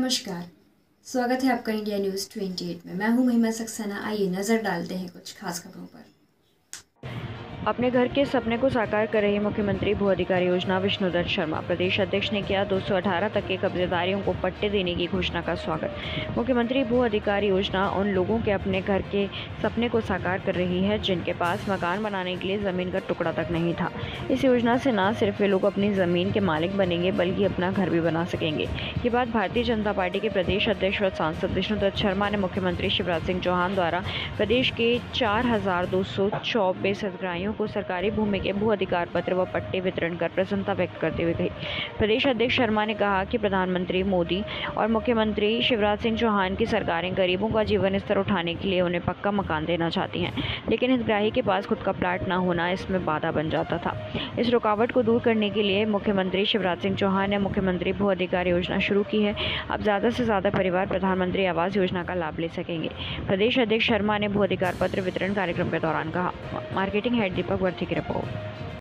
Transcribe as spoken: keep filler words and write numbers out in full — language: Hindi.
नमस्कार। स्वागत है आपका इंडिया न्यूज़ अट्ठाईस में। मैं हूं महिमा सक्सेना। आइए नज़र डालते हैं कुछ खास खबरों पर। अपने घर के सपने को साकार कर रही मुख्यमंत्री भू अधिकार योजना। विष्णुदत्त शर्मा। प्रदेश अध्यक्ष ने किया दो सौ अठारह तक के कब्जेदारियों को पट्टे देने की घोषणा का स्वागत। मुख्यमंत्री भू अधिकार योजना उन लोगों के अपने घर के सपने को साकार कर रही है जिनके पास मकान बनाने के लिए ज़मीन का टुकड़ा तक नहीं था। इस योजना से न सिर्फ वे लोग अपनी ज़मीन के मालिक बनेंगे बल्कि अपना घर भी बना सकेंगे। ये बात भारतीय जनता पार्टी के प्रदेश अध्यक्ष व सांसद विष्णुदत्त शर्मा ने मुख्यमंत्री शिवराज सिंह चौहान द्वारा प्रदेश के चार हजार दो सौ चौबीस हितग्राहियों को सरकारी भूमि के भू अधिकार पत्र व पट्टे वितरण कर प्रसन्नता व्यक्त करते हुए कही। प्रदेश अध्यक्ष शर्मा ने कहा कि प्रधानमंत्री मोदी और मुख्यमंत्री शिवराज सिंह चौहान की सरकारें गरीबों का जीवन स्तर उठाने के लिए उन्हें पक्का मकान देना चाहती हैं, लेकिन हितग्राही के पास खुद का प्लाट न होना इसमें बाधा बन जाता था। इस रुकावट को दूर करने के लिए मुख्यमंत्री शिवराज सिंह चौहान ने मुख्यमंत्री भू अधिकार योजना शुरू की है। अब ज़्यादा से ज़्यादा परिवार प्रधानमंत्री आवास योजना का लाभ ले सकेंगे। प्रदेश अध्यक्ष शर्मा ने भू अधिकार पत्र वितरण कार्यक्रम के दौरान कहा। मार्केटिंग हेड दीपक वर्ती की रिपोर्ट।